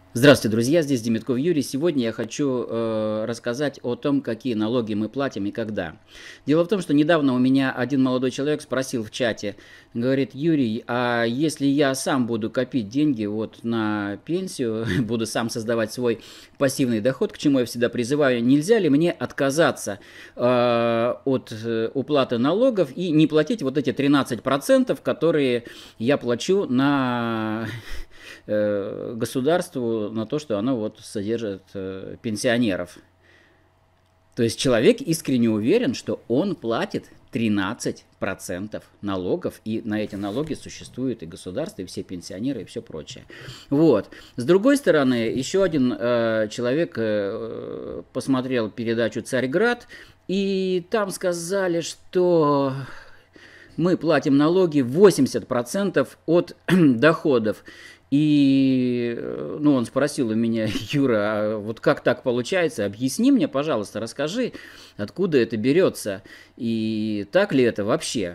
Здравствуйте, друзья! Здесь Демитков Юрий. Сегодня я хочу рассказать о том, какие налоги мы платим и когда. Дело в том, что недавно у меня один молодой человек спросил в чате, говорит: Юрий, а если я сам буду копить деньги вот на пенсию, буду сам создавать свой пассивный доход, к чему я всегда призываю, нельзя ли мне отказаться от уплаты налогов и не платить вот эти 13%, которые я плачу на государству, на то, что оно вот содержит пенсионеров. То есть человек искренне уверен, что он платит 13% налогов, и на эти налоги существует и государство, и все пенсионеры, и все прочее. Вот. С другой стороны, еще один человек посмотрел передачу «Царьград», и там сказали, что мы платим налоги 80% от доходов. И он спросил у меня: Юра, а вот как так получается? Объясни мне, пожалуйста, расскажи, откуда это берется и так ли это вообще.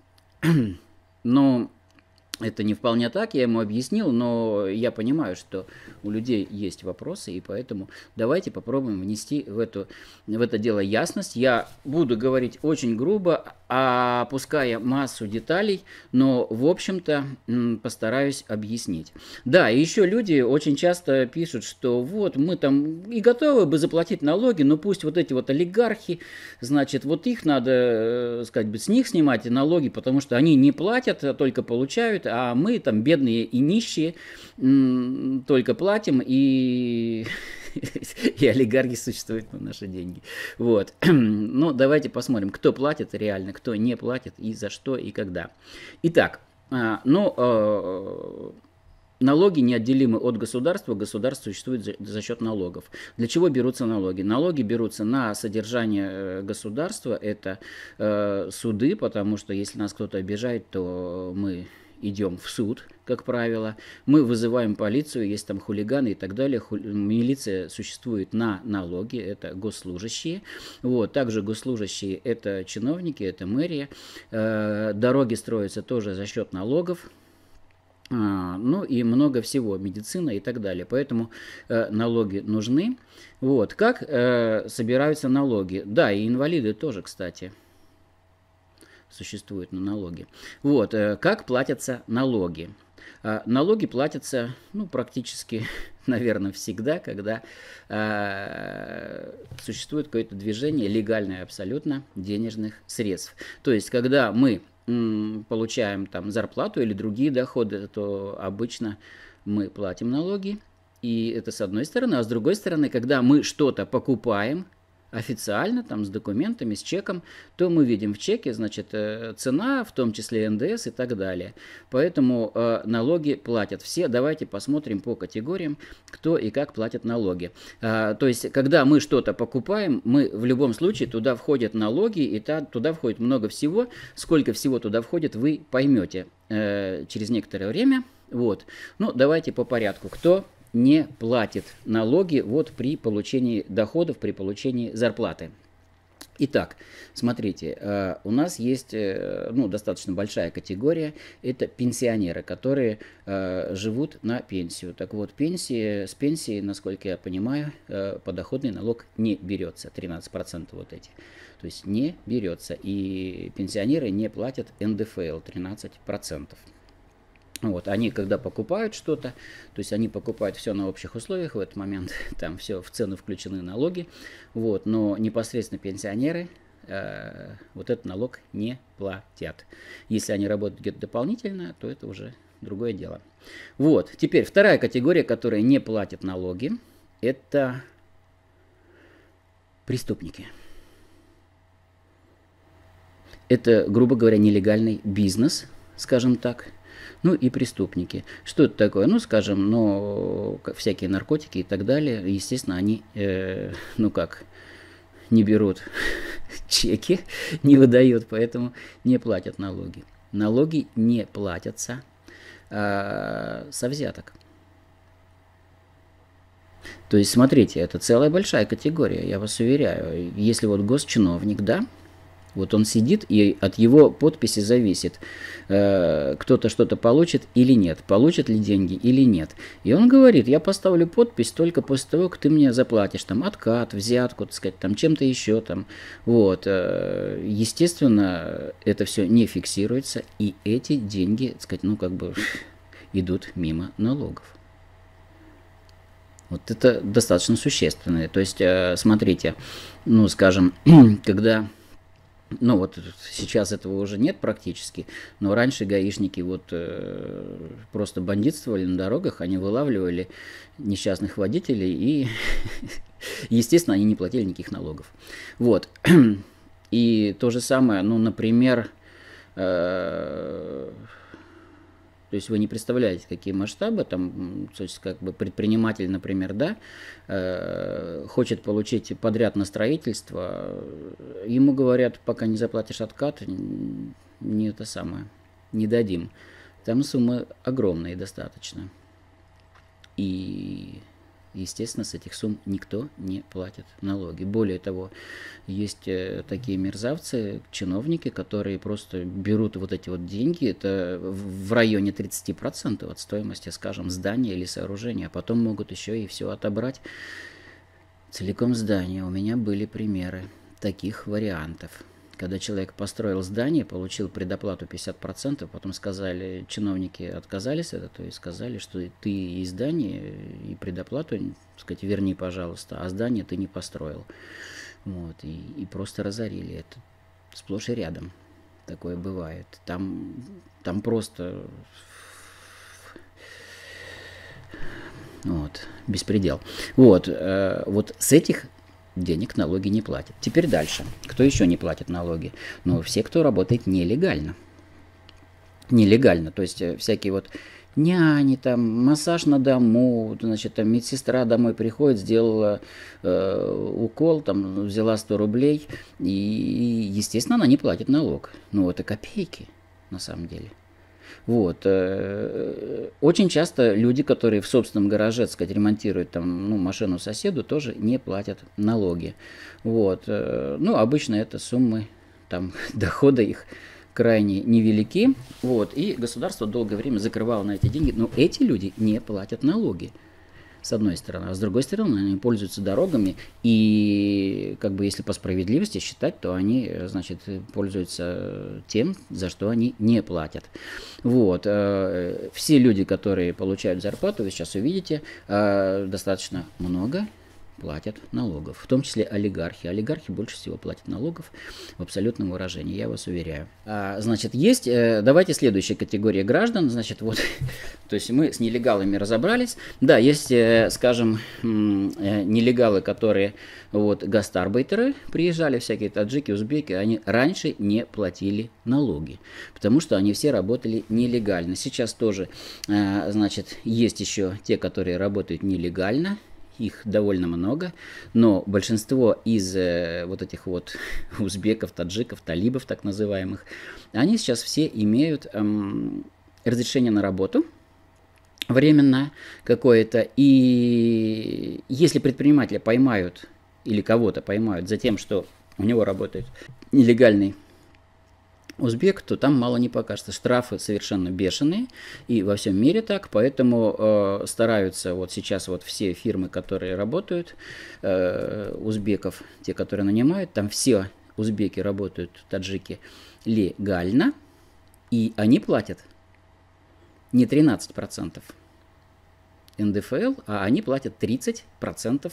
Но это не вполне так, я ему объяснил, но я понимаю, что у людей есть вопросы, и поэтому давайте попробуем внести в это дело ясность. Я буду говорить очень грубо, опуская массу деталей, но, в общем-то, постараюсь объяснить. Да, и еще люди очень часто пишут, что вот мы там и готовы бы заплатить налоги, но пусть вот эти вот олигархи, значит, вот их надо, сказать, с них снимать налоги, потому что они не платят, а только получают, а мы там бедные и нищие только платим, и олигархи существуют на наши деньги. Вот. Ну, давайте посмотрим, кто платит реально, кто не платит, и за что, и когда. Итак, налоги неотделимы от государства, государство существует за счет налогов. Для чего берутся налоги? Налоги берутся на содержание государства, это суды, потому что если нас кто-то обижает, то мы идем в суд, как правило, мы вызываем полицию, есть там хулиганы и так далее. Милиция существует на налоги, это госслужащие. Вот. Также госслужащие – это чиновники, это мэрия. Дороги строятся тоже за счет налогов. Ну и много всего, медицина и так далее. Поэтому налоги нужны. Вот. Как собираются налоги? Да, и инвалиды тоже, кстати, существуют на налоги. Вот. Как платятся налоги? Налоги платятся, практически, наверное, всегда, когда существует какое-то движение легальное абсолютно денежных средств. То есть, когда мы получаем там зарплату или другие доходы, то обычно мы платим налоги. И это с одной стороны. А с другой стороны, когда мы что-то покупаем официально, там, с документами, с чеком, то мы видим в чеке, значит, цена, в том числе НДС и так далее. Поэтому налоги платят все. Давайте посмотрим по категориям, кто и как платит налоги. То есть, когда мы что-то покупаем, мы в любом случае туда входят налоги, и туда входит много всего. Сколько всего туда входит, вы поймете через некоторое время. Вот. Ну, давайте по порядку. Кто не платит налоги вот при получении доходов, при получении зарплаты. Итак, смотрите, у нас есть достаточно большая категория, это пенсионеры, которые живут на пенсию. Так вот, с пенсии, насколько я понимаю, подоходный налог не берется, 13% вот эти. То есть не берется, и пенсионеры не платят НДФЛ 13%. Вот, они когда покупают что-то, то есть они покупают все на общих условиях в этот момент, там все в цену включены налоги, вот, но непосредственно пенсионеры вот этот налог не платят. Если они работают где-то дополнительно, то это уже другое дело. Вот, теперь вторая категория, которая не платит налоги, это преступники. Это, грубо говоря, нелегальный бизнес, скажем так. Ну и преступники. Что это такое? Ну, скажем, всякие наркотики и так далее. Естественно, они, не берут чеки, не выдают, поэтому не платят налоги. Налоги не платятся со взяток. То есть, смотрите, это целая большая категория, я вас уверяю. Если вот госчиновник, да, Вот он сидит, и от его подписи зависит, кто-то что-то получит или нет, получит ли деньги или нет. И он говорит, я поставлю подпись только после того, как ты мне заплатишь, там, откат, взятку, так сказать, там, чем-то еще, там, вот. Естественно, это все не фиксируется, и эти деньги, так сказать, ну, как бы идут мимо налогов. Вот это достаточно существенно. То есть, смотрите, ну, скажем, когда... Ну вот сейчас этого уже нет практически, но раньше гаишники вот просто бандитствовали на дорогах, они вылавливали несчастных водителей и, естественно, они не платили никаких налогов. Вот. И то же самое, ну, например, то есть вы не представляете, какие масштабы, там, то есть как бы предприниматель, например, да, хочет получить подряд на строительство, ему говорят, пока не заплатишь откат, не это самое, не дадим. Там суммы огромные достаточно. И, естественно, с этих сумм никто не платит налоги. Более того, есть такие мерзавцы, чиновники, которые просто берут вот эти вот деньги, это в районе 30% от стоимости, скажем, здания или сооружения, а потом могут еще и все отобрать, целиком здание. У меня были примеры таких вариантов. Когда человек построил здание, получил предоплату 50%, потом сказали, чиновники отказались от этого и сказали, что ты и здание, и предоплату, так сказать, верни, пожалуйста, а здание ты не построил. Вот, и просто разорили. Это сплошь и рядом такое бывает. Там просто вот, беспредел. Вот, вот с этих денег налоги не платят. Теперь дальше. Кто еще не платит налоги? Ну, все, кто работает нелегально. Нелегально, то есть всякие вот няни, там, массаж на дому, значит, там, медсестра домой приходит, сделала укол, там, взяла 100 рублей, и, естественно, она не платит налог. Ну, это копейки, на самом деле. Вот. Очень часто люди, которые в собственном гараже, так сказать, ремонтируют там, ну, машину соседу, тоже не платят налоги. Вот. Ну, обычно это суммы там, дохода их крайне невелики. Вот. И государство долгое время закрывало на эти деньги, но эти люди не платят налоги. С одной стороны, а с другой стороны, они пользуются дорогами, и как бы если по справедливости считать, то они, значит, пользуются тем, за что они не платят. Вот. Все люди, которые получают зарплату, вы сейчас увидите, достаточно много платят налогов, в том числе олигархи. Олигархи больше всего платят налогов в абсолютном выражении, я вас уверяю. Значит, есть, давайте следующая категория граждан, значит, вот, то есть мы с нелегалами разобрались. Да, есть, скажем, нелегалы, которые, вот, гастарбайтеры, приезжали всякие таджики, узбеки, они раньше не платили налоги, потому что они все работали нелегально. Сейчас тоже, значит, есть еще те, которые работают нелегально. Их довольно много, но большинство из вот этих вот узбеков, таджиков, талибов так называемых, они сейчас все имеют разрешение на работу временное какое-то, и если предпринимателя поймают или кого-то поймают за тем, что у него работает нелегальный узбек, то там мало не покажется. Штрафы совершенно бешеные, и во всем мире так, поэтому стараются вот сейчас вот все фирмы, которые работают, узбеков, те, которые нанимают, там все узбеки работают, таджики, легально, и они платят не 13% НДФЛ, а они платят 30%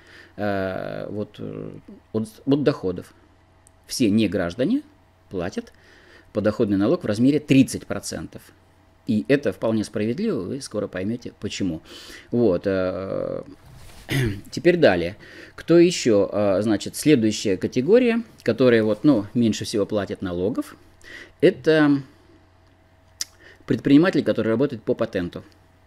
вот, от доходов. Все неграждане платят подоходный налог в размере 30%. И это вполне справедливо, вы скоро поймете почему. Вот. Теперь далее. Кто еще? Значит, следующая категория, которая вот, ну, меньше всего платит налогов, это предприниматели, которые работают по патенту.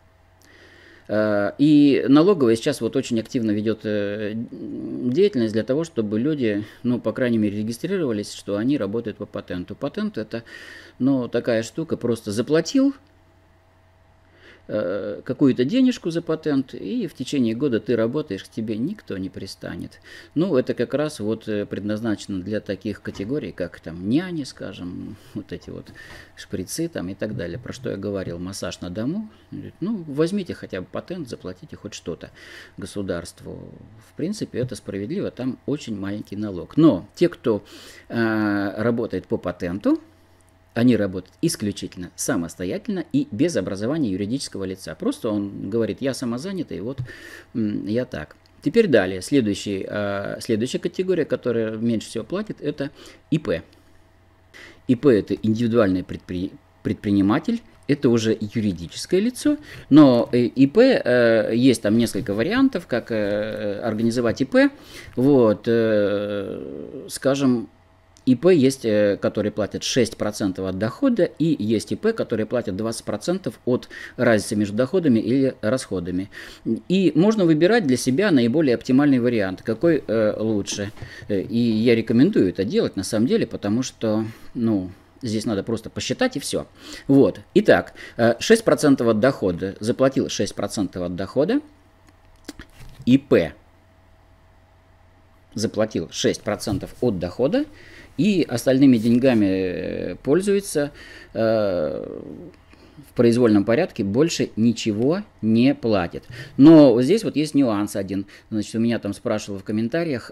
И налоговая сейчас вот очень активно ведет деятельность для того, чтобы люди, ну, по крайней мере, регистрировались, что они работают по патенту. Патент это, ну, такая штука, просто заплатил, какую-то денежку за патент, и в течение года ты работаешь, к тебе никто не пристанет. Ну, это как раз вот предназначено для таких категорий, как там няни, скажем, вот эти вот шприцы там и так далее, про что я говорил, массаж на дому. Ну, возьмите хотя бы патент, заплатите хоть что-то государству. В принципе, это справедливо, там очень маленький налог. Но те, кто работает по патенту, они работают исключительно самостоятельно и без образования юридического лица. Просто он говорит, я самозанятый, вот я так. Теперь далее, следующая категория, которая меньше всего платит, это ИП. ИП – это индивидуальный предприниматель, это уже юридическое лицо, но ИП, есть там несколько вариантов, как организовать ИП. Вот, скажем, ИП есть, которые платят 6% от дохода, и есть ИП, которые платят 20% от разницы между доходами или расходами. И можно выбирать для себя наиболее оптимальный вариант, какой лучше. И я рекомендую это делать на самом деле, потому что, ну, здесь надо просто посчитать и все. Вот. Итак, 6% от дохода, заплатил 6% от дохода, ИП заплатил 6% от дохода, и остальными деньгами пользуется в произвольном порядке, больше ничего не платит. Но вот здесь вот есть нюанс один. Значит, у меня там спрашивала в комментариях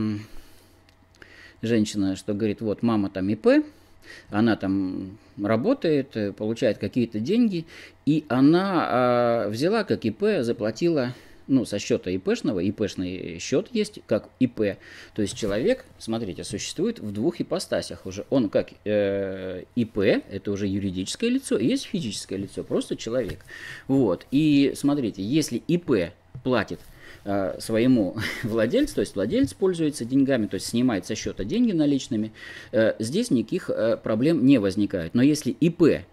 женщина, что говорит, вот мама там ИП, она там работает, получает какие-то деньги, и она взяла как ИП, заплатила, ну, со счета ИПшного, ИПшный счет есть как ИП. То есть человек, смотрите, существует в двух ипостасях уже. Он как ИП, это уже юридическое лицо, и есть физическое лицо, просто человек. Вот. И смотрите, если ИП платит своему владельцу, то есть владелец пользуется деньгами, то есть снимает со счета деньги наличными, здесь никаких проблем не возникает. Но если ИП,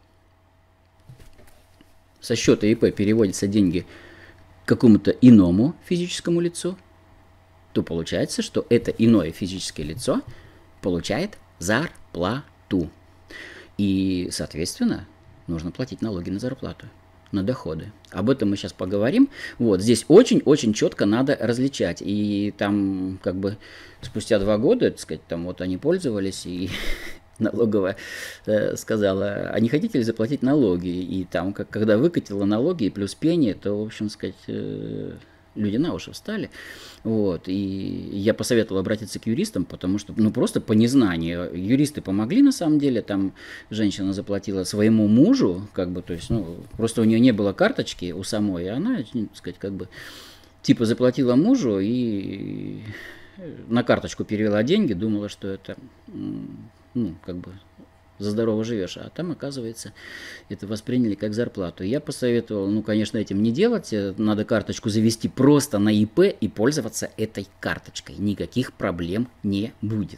со счета ИП переводятся деньги какому-то иному физическому лицу, то получается, что это иное физическое лицо получает зарплату. И, соответственно, нужно платить налоги на зарплату, на доходы. Об этом мы сейчас поговорим. Вот, здесь очень-очень четко надо различать. И там, как бы, спустя 2 года, так сказать, там вот они пользовались, и налоговая сказала, а не хотите ли заплатить налоги? И там, когда выкатила налоги и плюс пение, то, в общем сказать, люди на уши встали. Вот. И я посоветовал обратиться к юристам, потому что, ну, просто по незнанию. Юристы помогли, на самом деле. Там женщина заплатила своему мужу, как бы, то есть, ну, просто у нее не было карточки у самой, и она, так сказать, как бы, типа заплатила мужу и на карточку перевела деньги, думала, что это, ну, как бы, за здорово живешь, а там, оказывается, это восприняли как зарплату. Я посоветовал, ну, конечно, этим не делать, надо карточку завести просто на ИП и пользоваться этой карточкой. Никаких проблем не будет.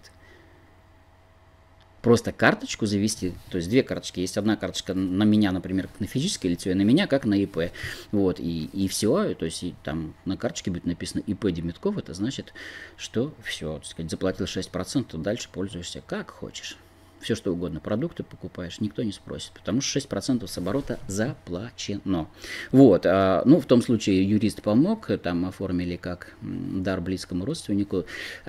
Просто карточку завести, то есть 2 карточки, есть одна карточка на меня, например, как на физическое лицо, и на меня как на ИП. Вот, и все, то есть и там на карточке будет написано ИП Демитков, это значит, что все, так сказать, заплатил 6%, дальше пользуешься как хочешь. Все что угодно, продукты покупаешь, никто не спросит, потому что 6% с оборота заплачено. Вот, ну, в том случае юрист помог, там оформили как дар близкому родственнику.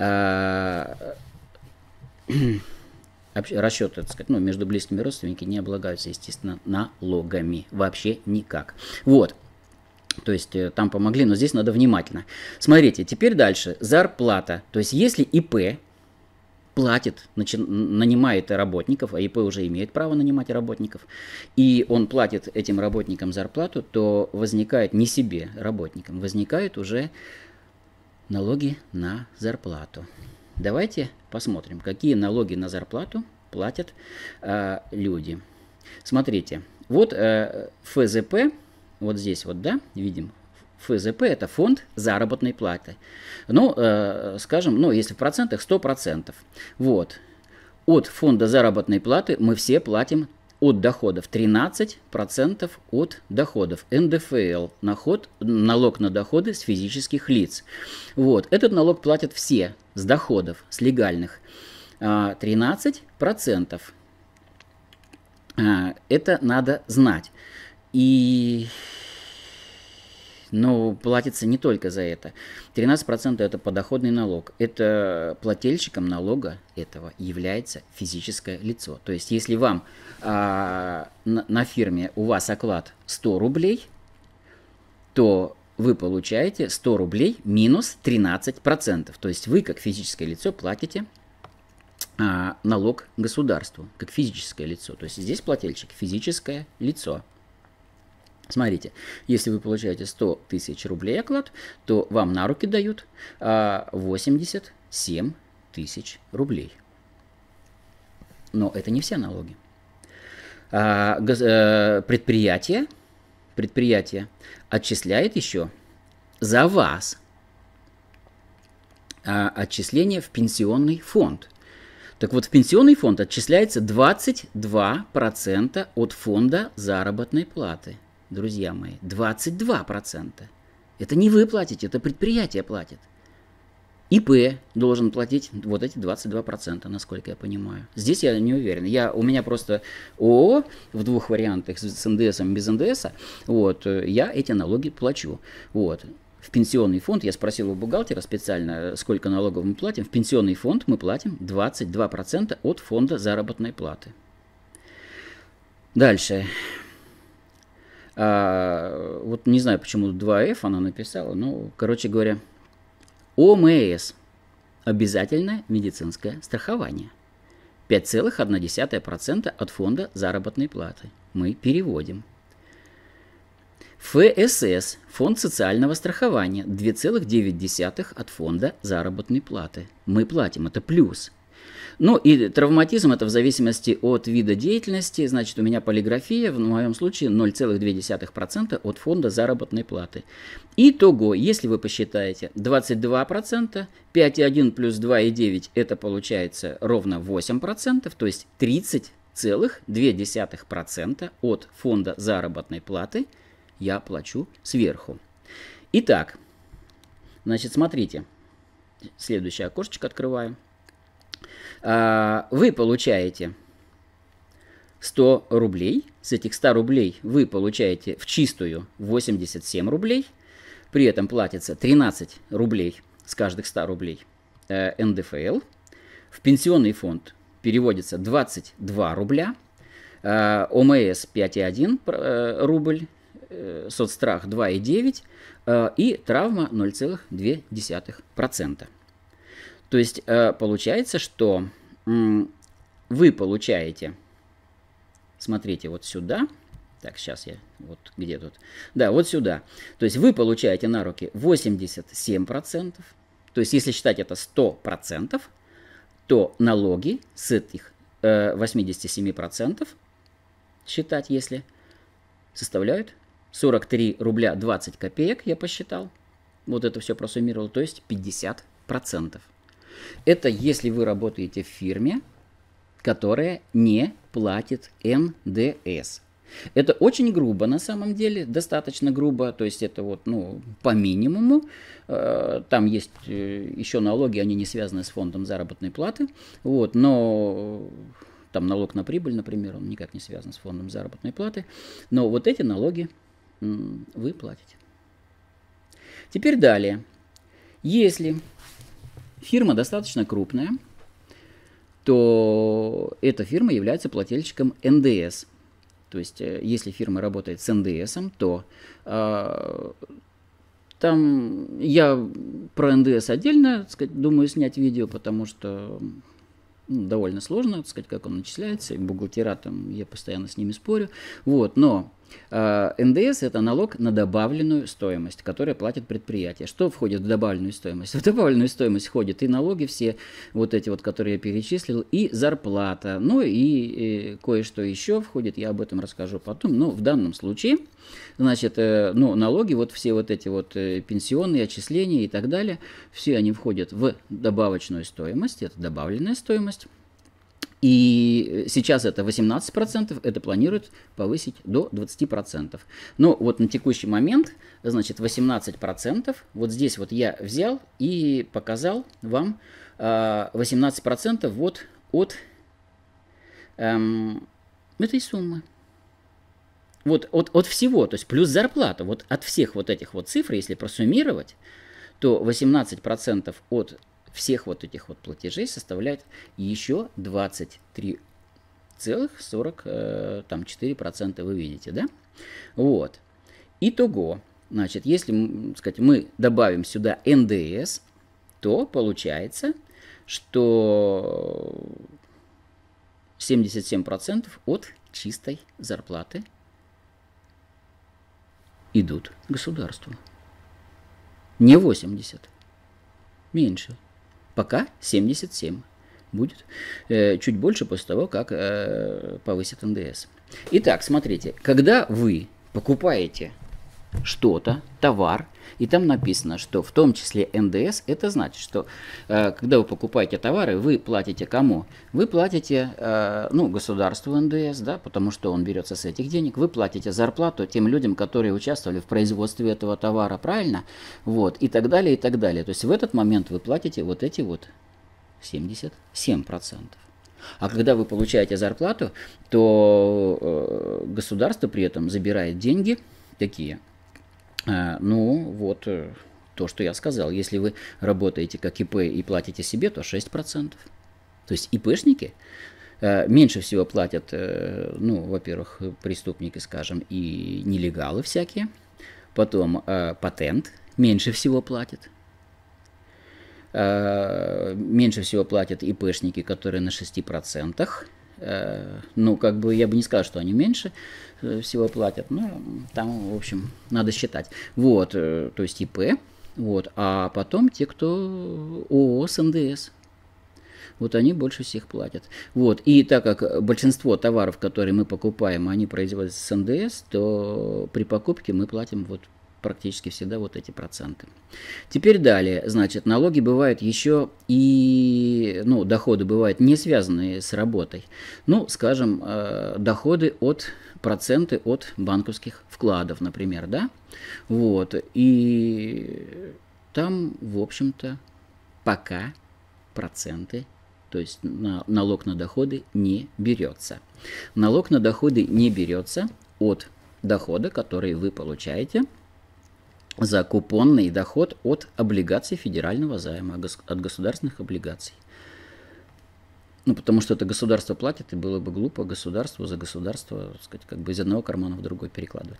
Расчеты, так сказать, ну, между близкими родственниками не облагаются, естественно, налогами. Вообще никак. Вот. То есть там помогли, но здесь надо внимательно. Смотрите, теперь дальше. Зарплата. То есть если ИП платит, нанимает работников, а ИП уже имеет право нанимать работников, и он платит этим работникам зарплату, то возникает не себе, работникам, возникают уже налоги на зарплату. Давайте посмотрим, какие налоги на зарплату платят люди. Смотрите, вот ФЗП, вот здесь вот, да, видим, ФЗП – это фонд заработной платы. Ну, скажем, ну, если в процентах, 100%. Вот. От фонда заработной платы мы все платим от доходов 13% от доходов. НДФЛ – налог на доходы с физических лиц. Вот. Этот налог платят все с доходов, с легальных. 13%. Это надо знать. И Но платится не только за это. 13% это подоходный налог. Это плательщиком налога этого является физическое лицо. То есть, если вам на фирме у вас оклад 100 рублей, то вы получаете 100 рублей минус 13%. То есть, вы как физическое лицо платите налог государству, как физическое лицо. То есть, здесь плательщик физическое лицо. Смотрите, если вы получаете 100 тысяч рублей оклад, то вам на руки дают 87 тысяч рублей. Но это не все налоги. Предприятие отчисляет еще за вас отчисление в пенсионный фонд. Так вот, в пенсионный фонд отчисляется 22% от фонда заработной платы. Друзья мои, 22%. Это не вы платите, это предприятие платит. ИП должен платить вот эти 22%, насколько я понимаю. Здесь я не уверен. У меня просто ООО в двух вариантах, с НДСом и без НДСа. Вот, я эти налоги плачу. Вот. В пенсионный фонд, я спросил у бухгалтера специально, сколько налогов мы платим. В пенсионный фонд мы платим 22% от фонда заработной платы. Дальше. Вот не знаю, почему 2F она написала, но, короче говоря, ОМС – обязательное медицинское страхование. 5,1% от фонда заработной платы. Мы переводим. ФСС – фонд социального страхования. 2,9% от фонда заработной платы. Мы платим, это плюс. Ну и травматизм это в зависимости от вида деятельности. Значит, у меня полиграфия, в моем случае 0,2% от фонда заработной платы. Итого, если вы посчитаете 22%, 5,1 плюс 2,9 это получается ровно 8%, то есть 30,2% от фонда заработной платы я плачу сверху. Итак, значит, смотрите, следующее окошечко открываю. Вы получаете 100 рублей. С этих 100 рублей вы получаете в чистую 87 рублей. При этом платится 13 рублей с каждых 100 рублей НДФЛ. В пенсионный фонд переводится 22 рубля. ОМС 5,1 рубль. Соцстрах 2,9 и травма 0,2%. То есть получается, что вы получаете, смотрите, вот сюда, так, сейчас я, вот где тут, да, вот сюда, то есть вы получаете на руки 87%, то есть если считать это 100%, то налоги с этих 87% считать, если составляют 43 рубля 20 копеек, я посчитал, вот это все просуммировал, то есть 50%. Это если вы работаете в фирме, которая не платит НДС. Это очень грубо на самом деле, достаточно грубо, то есть это вот, ну, по минимуму. Там есть еще налоги, они не связаны с фондом заработной платы, вот, но там налог на прибыль, например, он никак не связан с фондом заработной платы, но вот эти налоги вы платите. Теперь далее. Если фирма достаточно крупная, то эта фирма является плательщиком НДС. То есть, если фирма работает с НДСом, то там я про НДС отдельно, так сказать, думаю снять видео, потому что довольно сложно, так сказать, как он начисляется. Бухгалтера там, я постоянно с ними спорю. Вот, но НДС – это налог на добавленную стоимость, которую платит предприятие. Что входит в добавленную стоимость? В добавленную стоимость входят и налоги все, вот эти вот, которые я перечислил, и зарплата. Ну и кое-что еще входит, я об этом расскажу потом. Но в данном случае, значит, ну, налоги, вот все вот эти вот пенсионные отчисления и так далее, все они входят в добавочную стоимость, это добавленная стоимость. И сейчас это 18%, это планируют повысить до 20%. Но вот на текущий момент, значит, 18%, вот здесь вот я взял и показал вам 18% вот от этой суммы. вот от всего, то есть плюс зарплата, вот от всех вот этих вот цифр, если просуммировать, то 18% от всех вот этих вот платежей составляет еще 23,44%, вы видите, да? Вот. Итого, значит, если, сказать, мы добавим сюда НДС, то получается, что 77% от чистой зарплаты идут государству. Не 80, меньше. Пока 77. Будет чуть больше после того, как повысит НДС. Итак, смотрите, когда вы покупаете что-то, товар, и там написано, что в том числе НДС, это значит, что когда вы покупаете товары, вы платите кому? Вы платите, государству НДС, да, потому что он берется с этих денег, вы платите зарплату тем людям, которые участвовали в производстве этого товара, правильно? Вот, и так далее, и так далее. То есть в этот момент вы платите вот эти вот 77%. А когда вы получаете зарплату, то государство при этом забирает деньги такие. То, что я сказал. Если вы работаете как ИП и платите себе, то 6%. То есть ИПшники меньше всего платят, во-первых, преступники, скажем, и нелегалы всякие. Потом патент меньше всего платит. Меньше всего платят ИПшники, которые на 6%. Я бы не сказал, что они меньше всего платят, но там, в общем, надо считать. Вот, то есть ИП, вот, а потом те, кто ООО с НДС. Вот они больше всех платят. Вот, и так как большинство товаров, которые мы покупаем, они производятся с НДС, то при покупке мы платим вот практически всегда вот эти проценты. Теперь далее, значит, налоги бывают еще и, доходы бывают не связанные с работой. Скажем, доходы проценты от банковских вкладов, например, да? Вот, и там, в общем-то, пока проценты, то есть налог на доходы не берется. Налог на доходы не берется от дохода, который вы получаете за купонный доход от облигаций федерального займа, от государственных облигаций. Потому что это государство платит, и было бы глупо государству за государство, так сказать, как бы из одного кармана в другой перекладывать.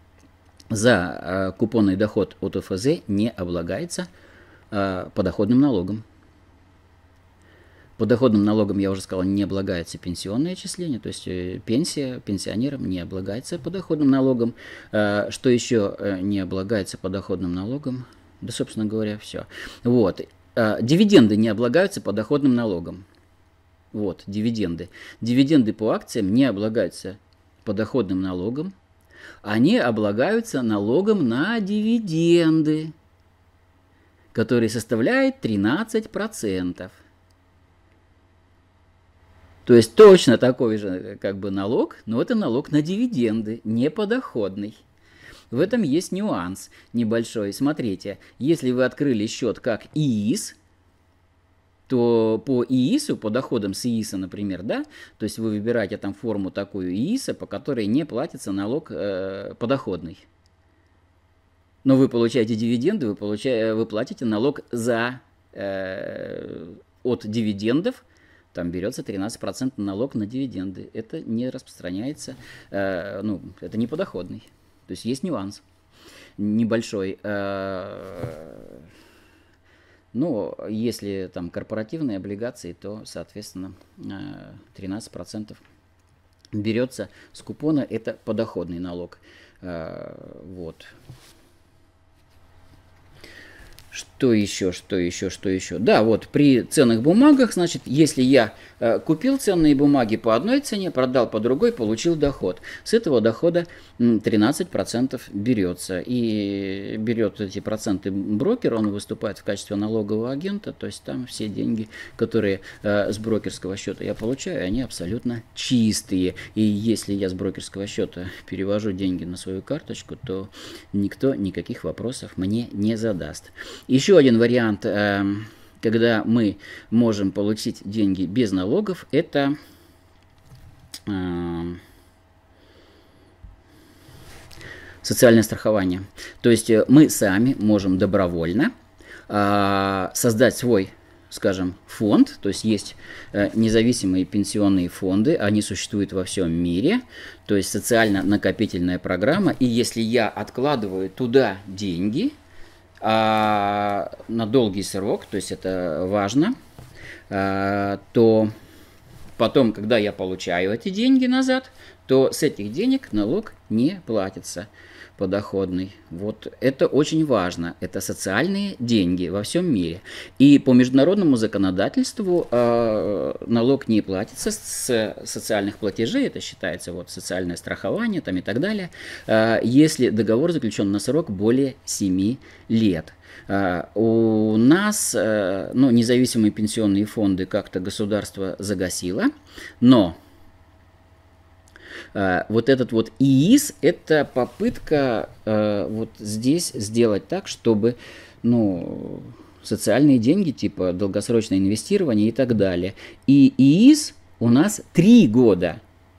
За купонный доход от ОФЗ не облагается подоходным налогом. Подоходным налогом, я уже сказал, не облагается пенсионное отчисление, то есть пенсия пенсионерам не облагается подоходным налогом. Что еще не облагается подоходным налогом? Да, собственно говоря, все. Вот. Дивиденды не облагаются подоходным налогом. Вот, дивиденды. Дивиденды по акциям не облагаются подоходным налогом. Они облагаются налогом на дивиденды, который составляет 13%. То есть точно такой же как бы налог, но это налог на дивиденды, не подоходный. В этом есть нюанс небольшой. Смотрите, если вы открыли счет как ИИС, то по ИИСу, по доходам с ИИСа, например, да, то есть вы выбираете там форму такую ИИСа, по которой не платится налог подоходный. Но вы получаете дивиденды, вы платите налог от дивидендов. Там берется 13% налог на дивиденды. Это не распространяется, это не подоходный. То есть есть нюанс небольшой. Но если там корпоративные облигации, то, соответственно, 13% берется с купона. Это подоходный налог. Вот. Что еще? Да, вот при ценных бумагах, значит, если я купил ценные бумаги по одной цене, продал по другой, получил доход. С этого дохода 13% берется. И берет эти проценты брокер, он выступает в качестве налогового агента, то есть там все деньги, которые с брокерского счета я получаю, они абсолютно чистые. И если я с брокерского счета перевожу деньги на свою карточку, то никто никаких вопросов мне не задаст. Еще один вариант, когда мы можем получить деньги без налогов, это социальное страхование. То есть мы сами можем добровольно создать свой, скажем, фонд, то есть есть независимые пенсионные фонды, они существуют во всем мире, то есть социально-накопительная программа, и если я откладываю туда деньги на долгий срок, то есть это важно, то потом, когда я получаю эти деньги назад, то с этих денег налог не платится подоходный. Вот это очень важно. Это социальные деньги во всем мире. И по международному законодательству налог не платится с социальных платежей, это считается вот социальное страхование там и так далее, если договор заключен на срок более 7 лет. У нас независимые пенсионные фонды как-то государство загасило, но вот этот вот ИИС – это попытка вот здесь сделать так, чтобы социальные деньги, типа долгосрочное инвестирование и так далее. И ИИС у нас 3 года.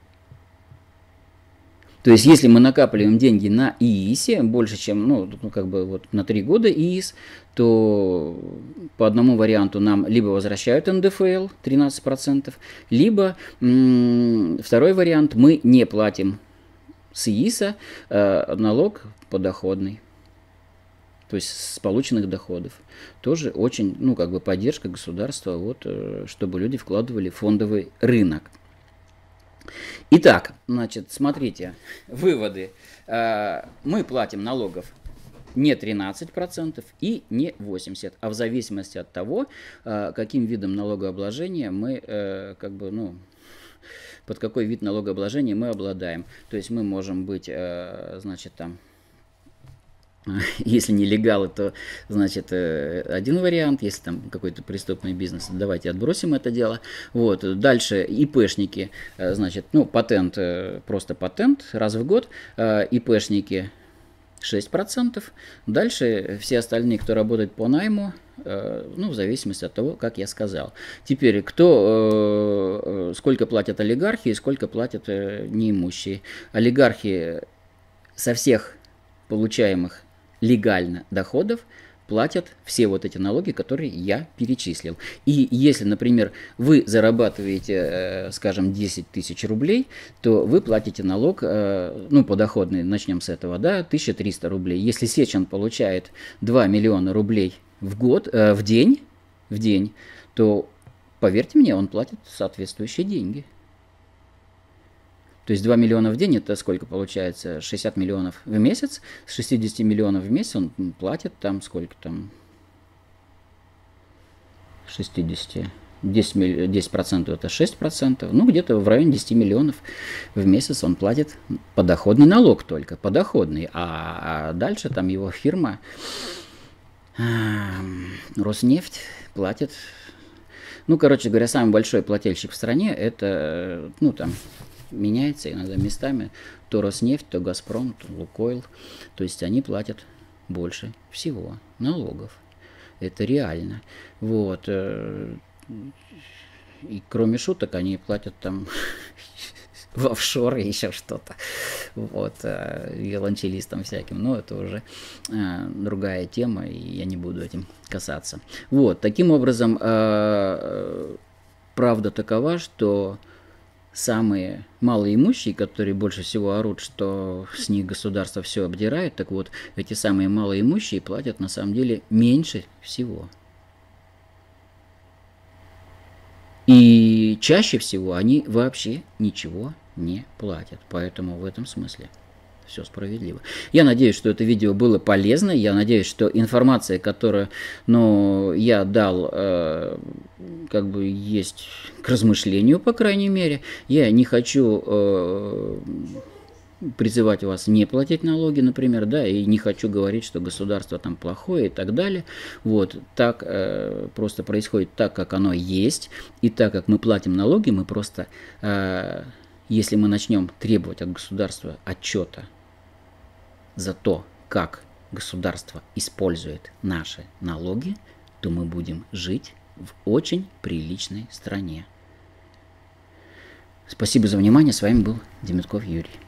То есть, если мы накапливаем деньги на ИИСе, больше, чем, на 3 года ИИС, то по одному варианту нам либо возвращают НДФЛ 13%, либо второй вариант, мы не платим с ИИСа налог подоходный. То есть, с полученных доходов. Тоже очень, поддержка государства, чтобы люди вкладывали в фондовый рынок. Итак, смотрите, выводы. Мы платим налогов не 13% и не 80%, а в зависимости от того, каким видом налогообложения мы, под какой вид налогообложения мы обладаем. То есть мы можем быть, если нелегалы, то, один вариант, если там какой-то преступный бизнес, давайте отбросим это дело. Вот, дальше ИПшники, патент, просто патент раз в год, ИПшники 6%, дальше все остальные, кто работает по найму, в зависимости от того, как я сказал. Теперь, сколько платят олигархи и сколько платят неимущие. Олигархи со всех получаемых легально доходов платят все вот эти налоги, которые я перечислил. И если, например, вы зарабатываете, скажем, 10 тысяч рублей, то вы платите налог, подоходный, начнем с этого, 1300 рублей. Если Сечин получает 2 миллиона рублей в день, то, поверьте мне, он платит соответствующие деньги. То есть 2 миллиона в день, это сколько получается? 60 миллионов в месяц. С 60 миллионов в месяц он платит там сколько там? 60. 10% это 6%. Где-то в районе 10 миллионов в месяц он платит подоходный налог только. Подоходный. А дальше там его фирма Роснефть платит. Короче говоря, самый большой плательщик в стране это, меняется иногда местами, то Роснефть, то Газпром, то Лукойл. То есть они платят больше всего налогов. Это реально. Вот. И кроме шуток, они платят там в офшоры еще что-то. Вот. Виолончелистам всяким. Но это уже другая тема, и я не буду этим касаться. Вот. Таким образом, правда такова, что самые малоимущие, которые больше всего орут, что с них государство все обдирает, так вот, эти самые малоимущие платят на самом деле меньше всего. И чаще всего они вообще ничего не платят. Поэтому в этом смысле все справедливо. Я надеюсь, что это видео было полезно. Я надеюсь, что информация, которую я дал, есть к размышлению, по крайней мере. Я не хочу призывать вас не платить налоги, например, и не хочу говорить, что государство там плохое и так далее. Вот, так просто происходит так, как оно есть, и так как мы платим налоги, мы просто, если мы начнем требовать от государства отчета за то, как государство использует наши налоги, то мы будем жить в очень приличной стране. Спасибо за внимание. С вами был Демятков Юрий.